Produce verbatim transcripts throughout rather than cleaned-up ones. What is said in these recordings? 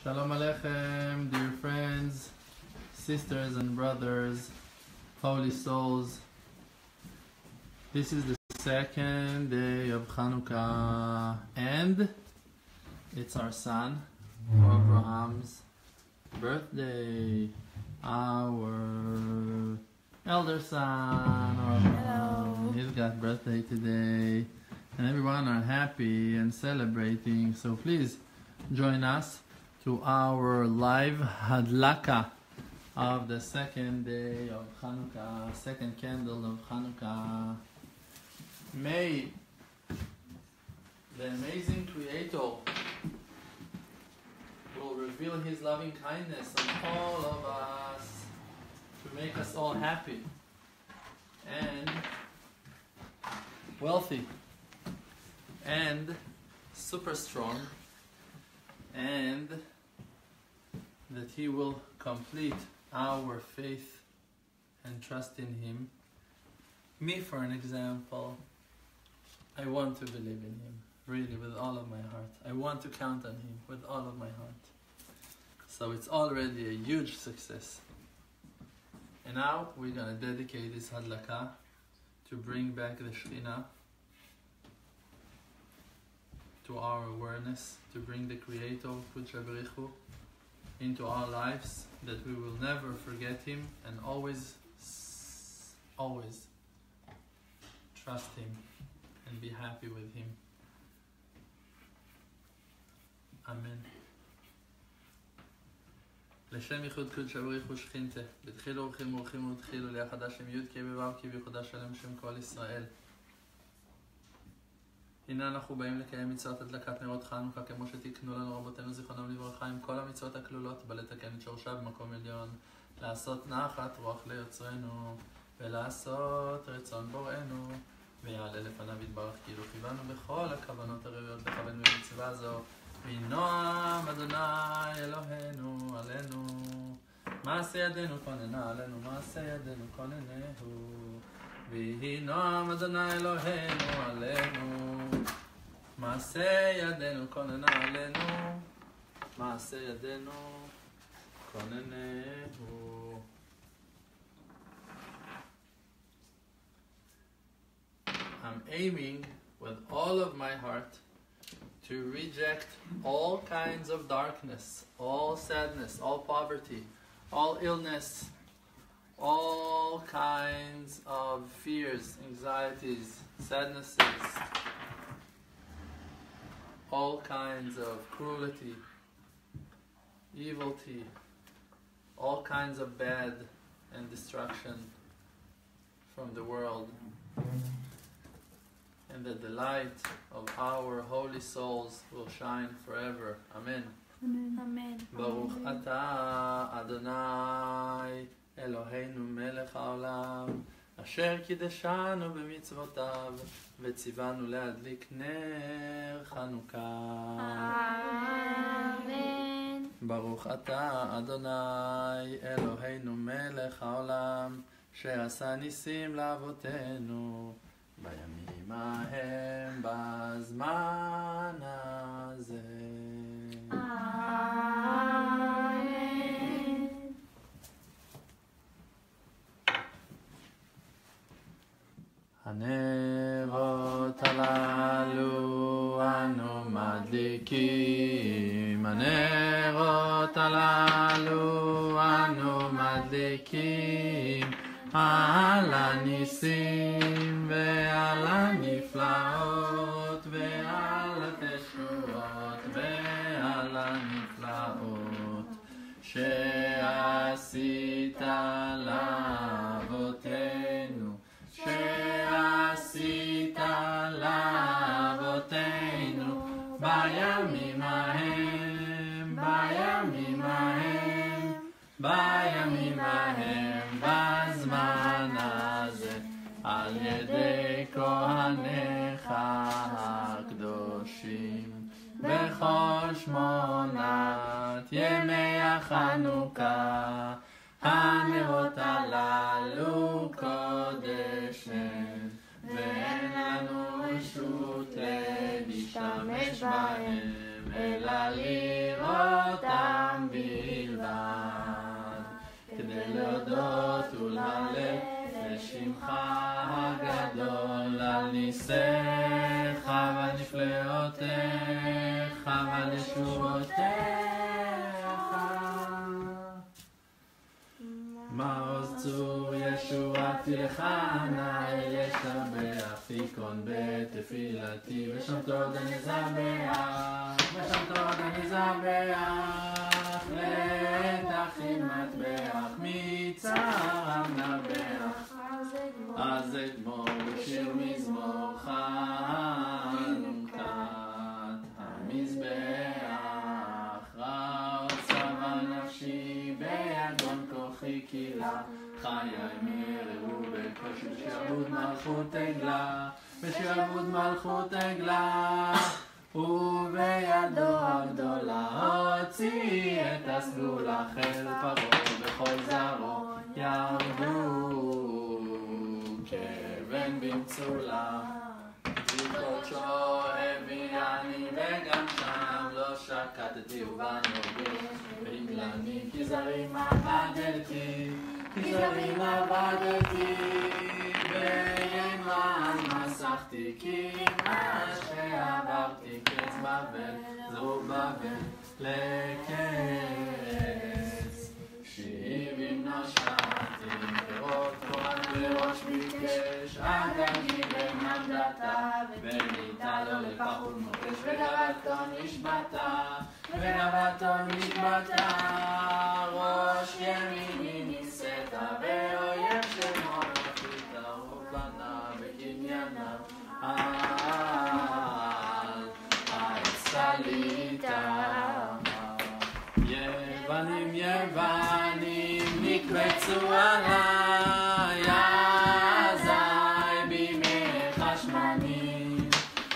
Shalom Aleichem, dear friends, sisters and brothers, holy souls. This is the second day of Hanukkah, and it's our son, Abraham's birthday. Our elder son, Abraham, he's got birthday today, and everyone are happy and celebrating. So please join us to our live hadlaka of the second day of Hanukkah, second candle of Hanukkah. May the amazing Creator will reveal His loving kindness on all of us to make us all happy and wealthy and super strong, and that He will complete our faith and trust in Him. Me, for an example, I want to believe in Him, really, with all of my heart. I want to count on Him with all of my heart. So it's already a huge success. And now we're going to dedicate this hadlaka to bring back the Shekhinah to our awareness, to bring the Creator, Kudsha B'richu, into our lives, that we will never forget Him and always, always trust Him and be happy with Him. Amen. לשם ייחוד קודשא בריחו שכינתה, בתחילו אורחים אורחים ותחילו ליחדה שם י' כי בבאו כי ביחודה שלם שם כל ישראל. הנה אנחנו באים לקיים מצוות הדלקת נרות חנוכה כמו שתקנו לנו רבותינו זיכרונם לברכה, עם כל המצוות הכלולות בה לתקן את שורשה במקום עליון, לעשות נחת רוח ליוצרנו ולעשות רצון בוראנו, ויעלה לפניו יתברך כאילו כיוונו בכל הכוונות הראויות לכוון במצווה זו. ונועם אדוני אלוהינו עלינו, מעשה ידינו כוננה עלינו, מעשה ידינו כוננהו. ויהי נועם אדוני אלוהינו עלינו, מעשה ידינו כוננה עלינו, מעשה ידינו כוננהו. I'm aiming with all of my heart to reject all kinds of darkness, all sadness, all poverty, all illness, all kinds of fears, anxieties, sadnesses, all kinds of cruelty, evilty, all kinds of bad and destruction from the world, and that the light of our holy souls will shine forever. Amen. Amen. Amen. Baruch atah Adonai Eloheinu melech haolam, asher קידשנו במצוותיו וציוונו להדליק נר חנוכה. אמן. ברוך אתה אדוני אלוהינו מלך העולם, שעשה ניסים לאבותינו בימים ההם בזמן הזה. אמן. הנרות הללו אנו מדליקים, הנרות הללו אנו מדליקים, על הניסים ועל הנפלאות ועל התשועות ועל הנפלאות שעשית לאבותינו, שעשית לאבותינו בימים ההם, בימים ההם, בימים ההם בזמן הזה, על ידי כהניך הקדושים בכל שמונת ימי החנוכה. הנרות הללו קודש הם, ואין לנו רשות להשתמש בהם אלא לראותם הגדול על ניסיך ועל נפלאותיך ועל ישועותיך. מעוז צור ישועתי לך נא ישבח תיכון בתפילתי ושמתות אני זבח ושמתות אני זבח לתכין מטבח מצער נבח אז אגמור בשיר מזמור חנוכת המזבח רעות צבא נפשי ביגון כוחי קהילה חיי מרעו בקושי בשעבוד מלכות עגלה בשעבוד מלכות עגלה ובידו הגדולה הוציא את הסגולה חיל פרעה וכל זרעו ירדו כאבן במצולה קודשו הביאני וגם שם לא שקטתי ובנוגע והגלני כי זרים עבדתי כי זרים עבדתי וימרן מסכתי כי מה שעברתי קץ בבל זו בבל לקץ שבעים נושעתי פירות קורן לראש ביקש אגני בממדתה וניתה לו לפח ולמוקש וגבתו נשבתה וגבתו נשבתה ראש ימיני ניסתה ואויב שמו נפית רוב בנה בקניינה על הצליתה יוונים יוונים נקבצו עליי אזי בימי חשמנים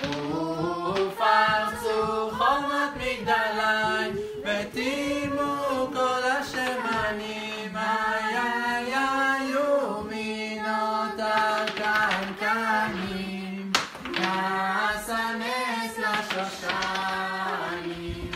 ופרצו חומות מגדלי וטימו כל השמנים איי היו מינות הקנקנים נעשה נס לשושנים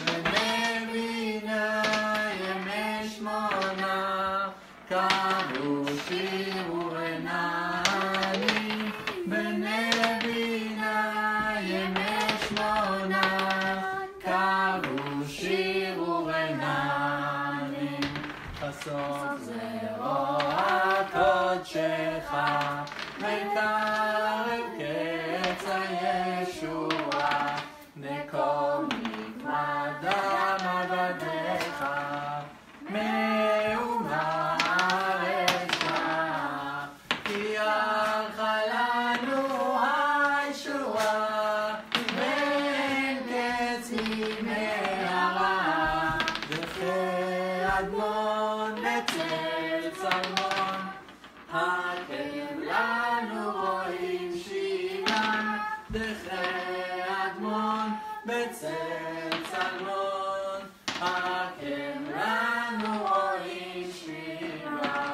ונבינה ימי שמונה קבעו שיעור עיניים בנבינה ימי שמונה קבעו שיעור עיניים חשוף זרוע קודשך וקרב קץ הישועה נקום נקמת דם עבדיך מאומה רשע כי הלכה לנו הישועה ואין קץ ימי הרע דרכי אדמון בצל צלמון הקם לנו רואים שיבה דרכי אדמון בצל צלמון הקם לנו רואים שיבה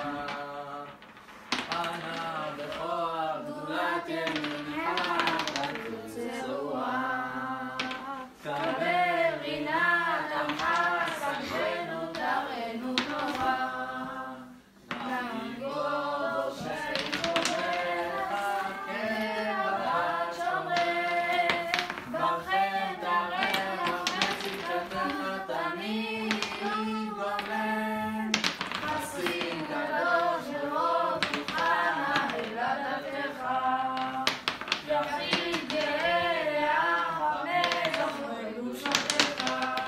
אנא בכוח גדולת ימינך תצועה קבל רינת עמך סגנו תרנו נורא נגיבור שחומך כבת שומרך בכם תרח וצפתך תמיד גומם חסין קדוש ברוב לבך אל עדתך יחיד גאה החמץ ובקדושתך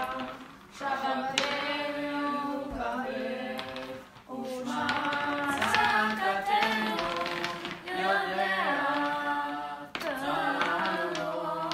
שבתנו כבד ושמע צעקתנו יודע צערנו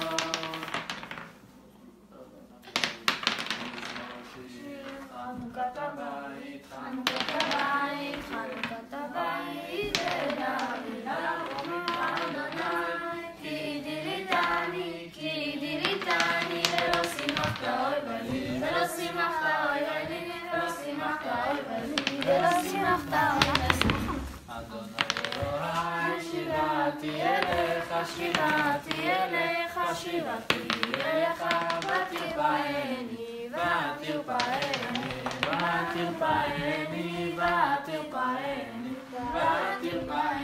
חנוכת הבית חנוכת הבית חנוכת הבית ודוד הרומם אדוני כי דיליתני כי דיליתני ולא שימחת אוי בני ולא שימחת אוי בני ולא שימחת אוי בני ולא שימחת אוי בני אדוני אלוהי שיבתי אליך שיבתי אליך שיבתי אליך ותרפאני ותרפאני ותרפאני ותרפאני ותרפאני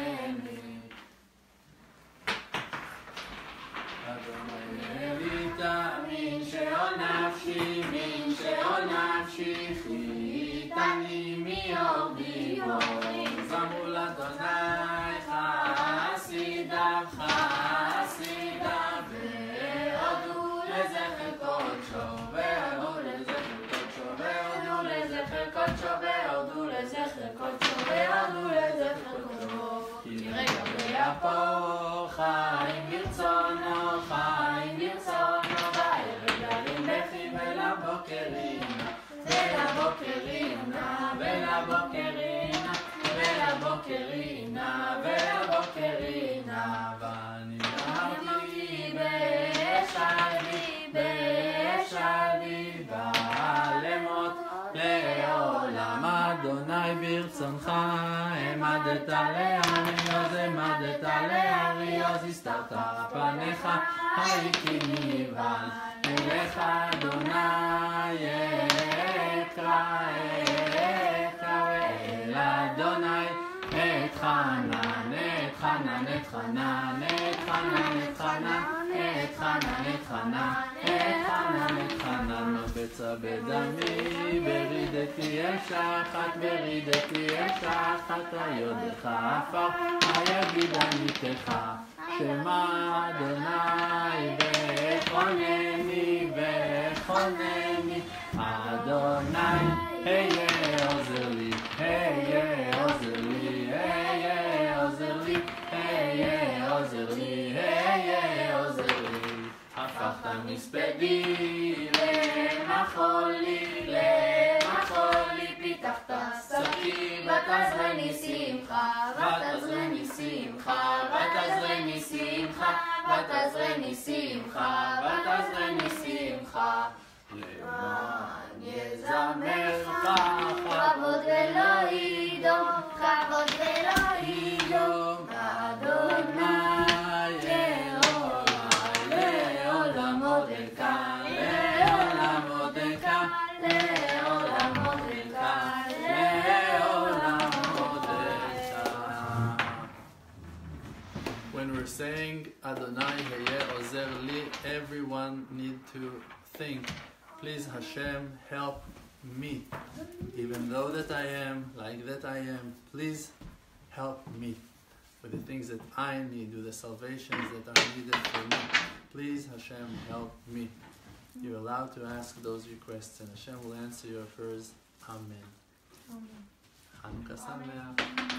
min she'ol nafshi, min she'ol nafshi, chitani mi'or giborim. Zamru l'Adonai chasidav, chasidav, ve'odu lezecher kodsho, ve'odu lezecher kodsho, ve'odu lezecher kodsho, ve'odu lezecher kodsho, ve'odu lezecher kodsho. כי רגע פה חיים ברצונו, חיים ברצונו, בערב ירים בכי ולבוקרינה, ולבוקרינה, ולבוקרינה, ולבוקרינה, ולבוקרינה, ואני אמרתי בשלבי, בשלבי, בעלמות לעולם. אדוני ברצונך העמדת לאריוז, העמדת לאריוז, הסתרת פניך הייתי נבהל. אליך אדוני אקרא, אקרא, ואל אדוני אתחנן, אתחנן, אתחנן, אתחנן, אתחנן, אתחנן, אתחנן, אתחנן, אתחנן, מרבצה בדמי, ברידתי אשחת, ברידתי אשחת, היודך עפר, היגיד עמיתך, שמע אדוני וחונני, וחונני, אדוני היה עוזר לי, היה עוזר לי, היה עוזר לי, היה עוזר לי, היה עוזר לי. הפכת מספדי למחולי, למחולי, פיתחת שקים, ותעזרני שמחה, ותעזרני שמחה, ותעזרני שמחה, ותעזרני שמחה, ותעזרני שמחה. למען יזמר לך כבוד ולא ידום, כבוד ולא ידום, אדוני לעולם עוד אלקה, לעולם עוד אלקה, לעולם עוד אלקה, לעולם עוד אלקה. When we're saying Adonai Heye Ozer Li, everyone need to think, please Hashem help me, even though that I am like that I am, please help me with the things that I need, with the salvations that are needed for me. Please Hashem help me. You're allowed to ask those requests and Hashem will answer your prayers. Amen. Amen. Hanukkah Sameach.